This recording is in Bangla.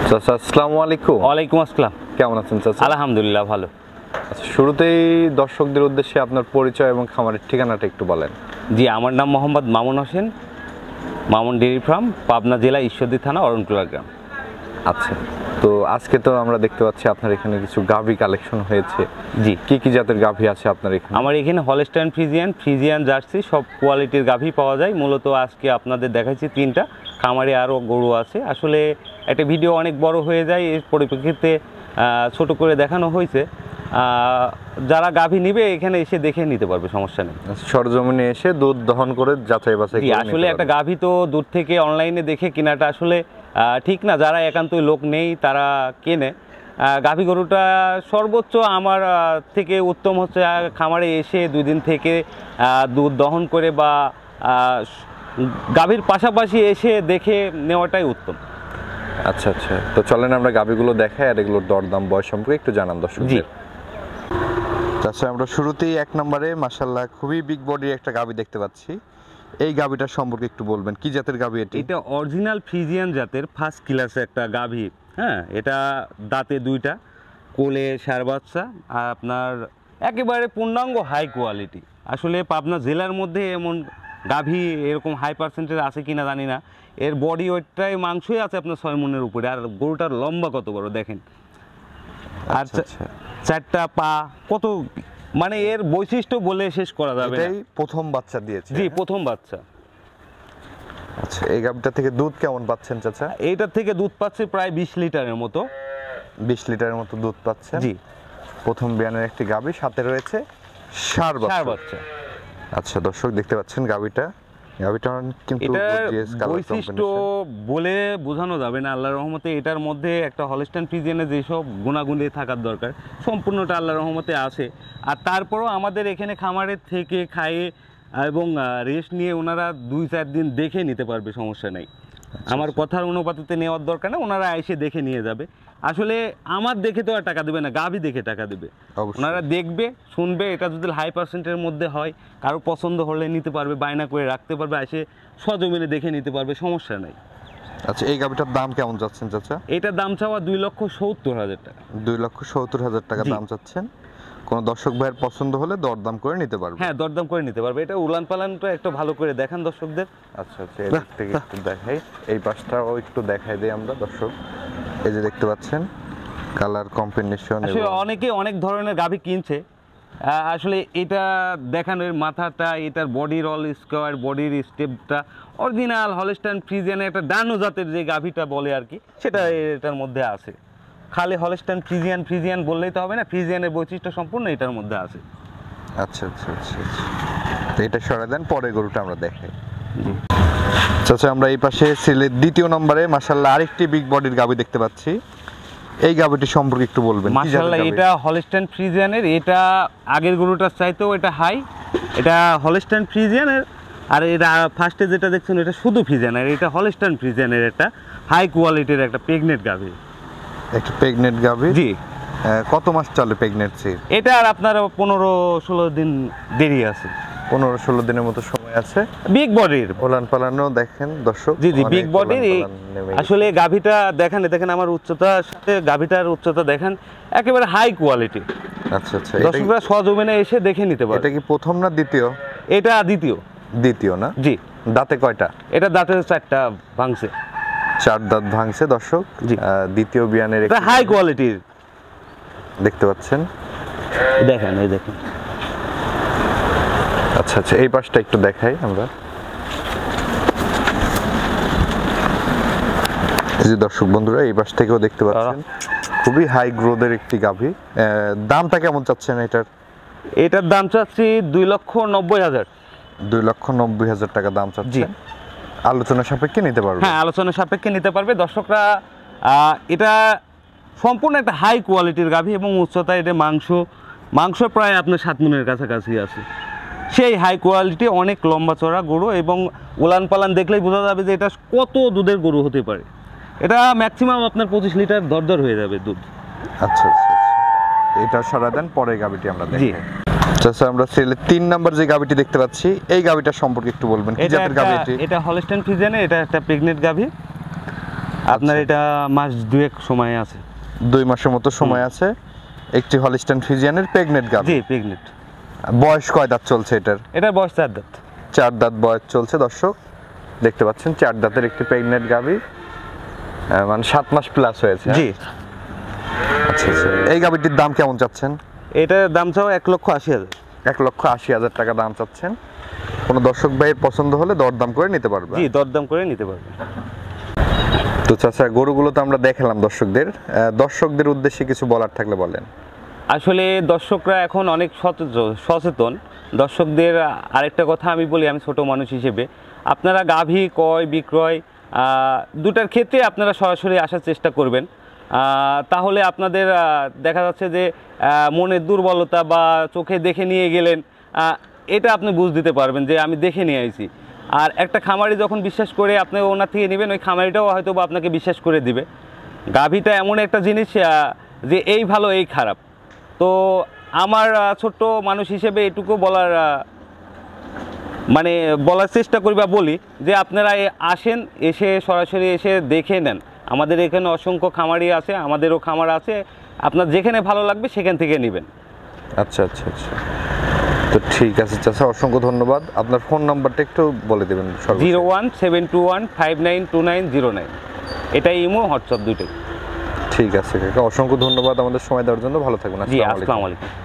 চাচা আসসালামু আলাইকুম। ওয়ালাইকুম আসসালাম। কেমন আছেন চাচা? আলহামদুলিল্লাহ ভালো। আচ্ছা, শুরুতেই দর্শকদের উদ্দেশ্যে আপনার পরিচয় এবং খামারের ঠিকানাটা একটু বলেন। জি, আমার নাম মোহাম্মদ মামুন হোসেন, মামুন ডেইরি ফার্ম, পাবনা জেলা ঈশ্বরদী থানা, অরণকুলা গ্রাম। আচ্ছা, তো আজকে তো আমরা দেখতে পাচ্ছি আপনার এখানে কিছু গাভী কালেকশন হয়েছে। জি, কি কি জাতের গাভী আছে আপনার এখানে? আমার এখানে হলস্টাইন ফ্রিজিয়ান জার্সি সব কোয়ালিটির গাভী পাওয়া যায়। মূলত আজকে আপনাদের দেখাচ্ছি তিনটা, খামারে আরও গরু আছে। আসলে একটা ভিডিও অনেক বড় হয়ে যায়, এর পরিপ্রেক্ষিতে ছোট করে দেখানো হয়েছে। যারা গাভী নিবে এখানে এসে দেখে নিতে পারবে, সমস্যা নেই। সরজমিনে এসে দুধ দহন করে যাচাই বাছাই করে আসলে একটা গাভী তো দূর থেকে অনলাইনে দেখে কেনাটা আসলে ঠিক না। যারা একান্তই লোক নেই তারা কেনে। গাভী গরুটা সর্বোচ্চ আমার থেকে উত্তম হচ্ছে খামারে এসে 2 দিন থেকে দুধ দহন করে বা গাভীর পাশাপাশি এসে দেখে নেওয়াটাই উত্তম। আচ্ছা আচ্ছা, তো চলেন আমরা গাভীগুলো দেখাই আর এগুলোর দরদাম বয়স সম্পর্কে একটু জানান দর্শকদের। জি, আচ্ছা, আমরা শুরুতেই 1 নম্বরে মাশাআল্লাহ খুবই বিগ বডির একটা গাভী দেখতে পাচ্ছি। এই গাভীটার সম্পর্কে একটু বলবেন, কি জাতের গাভী এটি? এটা অরিজিনাল ফ্রিজিয়ান জাতের ফার্স্ট ক্লাসে একটা গাভী। হ্যাঁ, এটা দাঁতে 2টা, কোলে 4 বাচ্চা, আর আপনার একেবারে পূর্ণাঙ্গ হাই কোয়ালিটি। আসলে পাবনা জেলার মধ্যে এমন গাভী এরকম হাই পার্সেন্টেজ আছে কিনা জানি না। এর বডি ওয়েটটাই মাংসই আছে আপনার 6 মণের উপরে, আর গরুটার লম্বা কত বড় দেখেন। আর 4টা পা কত, মানে এর বৈশিষ্ট্য বলে শেষ করা যাবে না। এটাই প্রথম বাচ্চা দিয়েছে? জি, প্রথম বাচ্চা। আচ্ছা, এই গাভীটা থেকে দুধ কেমন পাচ্ছেন চাচা? এইটার থেকে দুধ পাচ্ছে প্রায় 20 লিটারের মতো। 20 লিটারের মতো দুধ পাচ্ছেন? জি, প্রথম বিয়ানের একটি গাভী, সাথে রয়েছে 4 বাচ্চা। আচ্ছা, দর্শক দেখতে পাচ্ছেন গাভীটা কিন্তু বৈশিষ্ট্য বলে বোঝানো যাবে না। আল্লাহর রহমতে এটার মধ্যে একটা হলস্টাইন ফ্রিজিয়ানের যেসব গুণাগুণে থাকার দরকার সম্পূর্ণটা আল্লাহর রহমতে আছে। আর তারপরেও আমাদের এখানে খামারের থেকে খাইয়ে এবং রেস্ট নিয়ে ওনারা 2-4 দিন দেখে নিতে পারবে, সমস্যা নেই। আমার কথার অনুপাতে নেওয়ার দরকার না, ওনারা এসে দেখে নিয়ে যাবে। আসলে আমার দেখে তো আর টাকা দেবে না, গাভী দেখে টাকা দেবে। ওনারা দেখবে, শুনবে, এটা যদি হাই পার্সেন্টের মধ্যে হয়, কারো পছন্দ হলে নিতে পারবে, বায়না করে রাখতে পারবে, এসে সজমিনে দেখে নিতে পারবে, সমস্যা নাই। আচ্ছা, এই গাভীটার দাম কেমন যাচ্ছেন চাচা? এটার দাম চাওয়া 2,70,000 টাকা। 2,70,000 টাকা দাম চাচ্ছেন। কোন দর্শক ভাইয়ের পছন্দ হলে দরদাম করে নিতে পারবে? হ্যাঁ, দরদাম করে নিতে পারবে। এটা উলান পালানটা একটু ভালো করে দেখান দর্শকদের। আচ্ছা আচ্ছা, এই দিক থেকে একটু দেখাই, এই পাশটাও একটু দেখাই দেই আমরা দর্শক। এই যে দেখতে পাচ্ছেন কালার কম্বিনেশন। আসলে অনেকে অনেক ধরনের গাভী কিনছে। আসলে এটা দেখানোর মাথাটা, এটার বডির অল স্কোয়ার, বডির স্টেপটা অরিজিনাল হলস্টাইন ফ্রিজিয়ানের একটা ডানো জাতের যে গাভীটা বলে আর কি, সেটা এটার মধ্যে আছে। খালি হলস্টাইন ফ্রিজিয়ান বললেই তো হবে না, ফ্রিজিয়ানের বৈশিষ্ট্য সম্পূর্ণ এটার মধ্যে আছে। আচ্ছা আচ্ছা আচ্ছা, তো এটা সরাই দেন, পরে গরুটা আমরা দেখাই। আচ্ছা, আমরা এই পাশে সিলেট 2 নম্বরে মাশাআল্লাহ আরেকটি বিগ বডির গাভী দেখতে পাচ্ছি। এই গাভীটি সম্পর্কে একটু বলবেন। মাশাআল্লাহ, এটা হলস্টাইন ফ্রিজিয়ানের। এটা আগের গরুটার চাইতেও এটা হাই। এটা হলস্টাইন ফ্রিজিয়ানের, আর এটা ফার্স্টে যেটা দেখছেন এটা শুধু ফ্রিজিয়ানের। এটা হলস্টাইন ফ্রিজিয়ানের একটা হাই কোয়ালিটির একটা প্রেগনেন্ট গাভী। একটা প্রেগনেন্ট গাভী? জি। কত মাস চলে প্রেগনেন্সি? এটা আর আপনার 15-16 দিন দেরি আছে। 15-16 দিনের মতো সময় আছে। বিগ বডির ওলান পালানো দেখেন দর্শক। জি জি, বিগ বডির। আসলে গাভীটা দেখেন আমার উচ্চতার সাথে গাভীটার উচ্চতা দেখেন, একেবারে হাই কোয়ালিটি। আচ্ছা আচ্ছা, দর্শকরা সজমিনে এসে দেখে নিতে পারে। এটা কি প্রথম না দ্বিতীয়? এটা দ্বিতীয়। দ্বিতীয় না? জি। দাঁতে কয়টা? এটা দাঁতে 4টা ভাঙছে। 4 দাঁত ভাঙছে দর্শক। জি, দ্বিতীয় বিয়ানের এটা হাই কোয়ালিটির দেখতে পাচ্ছেন। দেখেন, এই দেখেন। আচ্ছা আচ্ছা, এই পাশটা একটু দেখাই আমরা। এই যে দর্শক বন্ধুরা, এই পাশ থেকেও দেখতে পাচ্ছেন খুবই হাই গ্রোথের একটি গাভী। দামটা কেমন চাচ্ছেন এটার? এটার দাম চাচ্ছি 2,90,000। 2,90,000 টাকা দাম চাচ্ছেন। আলোচনা সাপেক্ষে নিতে পারবে? হ্যাঁ, আলোচনা সাপেক্ষে নিতে পারবে দর্শকরা। এটা সম্পূর্ণ একটা হাই কোয়ালিটির গাভী এবং উচ্চতা, এটা মাংস প্রায় আপনার 7 মণের কাছাকাছি আছে। সেই হাই কোয়ালিটি, অনেক লম্বা চড়া গরু এবং উলান পালান দেখলেই বোঝা যাবে যে এটা কত দুধের গরু হতে পারে। এটা ম্যাক্সিমাম আপনার 25 লিটার দরদর হয়ে যাবে দুধ। আচ্ছা আচ্ছা, এটা সরা দেন, পরে গাভীটি আমরা দেখি। আচ্ছা, আমরা সিলেট 3 নাম্বার যে গাভীটি দেখতে পাচ্ছি, এই গাভীটার সম্পর্কে একটু বলবেন, কি জাতের গাভী এটি? এটা হলস্টাইন ফ্রিজিয়ানের, এটা একটা প্রেগনেন্ট গাভী। আপনার এটা মাস 2 সময় আছে। 2 মাসের মতো সময় আছে। একটি হলিস্টাইন ফ্রিজিয়ানের প্রেগনেন্ট গাভী। জি, প্রেগনেন্ট। বয়স কয় দাঁত চলছে এটার? এটার বয়স 4 দাঁত। 4 দাঁত বয়স চলছে দর্শক, দেখতে পাচ্ছেন 4 দাঁতের একটি প্রেগনেন্ট গাভী, মানে 7 মাস প্লাস হয়েছে। জি। আচ্ছা আচ্ছা, এই গাভীটির দাম কেমন চাচ্ছেন? এটার দাম চাও 1,80,000। 1,80,000 টাকা দাম চাচ্ছেন। কোনো দর্শক ভাইয়ের পছন্দ হলে দরদাম করে নিতে পারবে। জি, দরদাম করে নিতে পারবে। তো চাচা, গরুগুলো তো আমরা দেখালাম দর্শকদের উদ্দেশ্যে কিছু বলার থাকলে বলেন। আসলে দর্শকরা এখন অনেক সচেতন। দর্শকদের আরেকটা কথা আমি বলি, আমি ছোট মানুষ হিসেবে, আপনারা গাভী ক্রয় বিক্রয় দুটার ক্ষেত্রে আপনারা সরাসরি আসার চেষ্টা করবেন। তাহলে আপনাদের দেখা যাচ্ছে যে মনের দুর্বলতা বা চোখে দেখে নিয়ে গেলেন, এটা আপনি বুঝ দিতে পারবেন যে আমি দেখে নিয়ে আইছি। আর একটা খামারি যখন বিশ্বাস করে আপনি ওনার থেকে নেবেন, ওই খামারিটাও হয়তো বা আপনাকে বিশ্বাস করে দিবে। গাভীটা এমন একটা জিনিস যে এই ভালো এই খারাপ। তো আমার ছোট্ট মানুষ হিসেবে এটুকু বলার চেষ্টা করি বা বলি যে আপনারা আসেন, এসে সরাসরি এসে দেখে নেন। আমাদের এখানে অসংখ্য খামারি আছে, আমাদেরও খামার আছে, আপনার যেখানে ভালো লাগবে সেখান থেকে নেবেন। আচ্ছা আচ্ছা আচ্ছা, তো ঠিক আছে চাচা, অসংখ্য ধন্যবাদ। আপনার ফোন নাম্বারটা একটু বলে দেবেন। 01721592909, এটাই ইমো হোয়াটসঅ্যাপ দুটোই। ঠিক আছে কাকা, অসংখ্য ধন্যবাদ আমাদের সময় দেওয়ার জন্য। ভালো থাকবেন। জি, আসসালামু আলাইকুম।